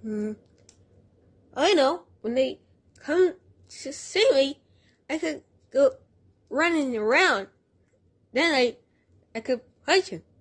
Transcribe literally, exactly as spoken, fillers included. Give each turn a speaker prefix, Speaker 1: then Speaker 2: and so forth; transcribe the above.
Speaker 1: Hmm. I know. When they come to see me, I could go running around. Then I, I could fight you.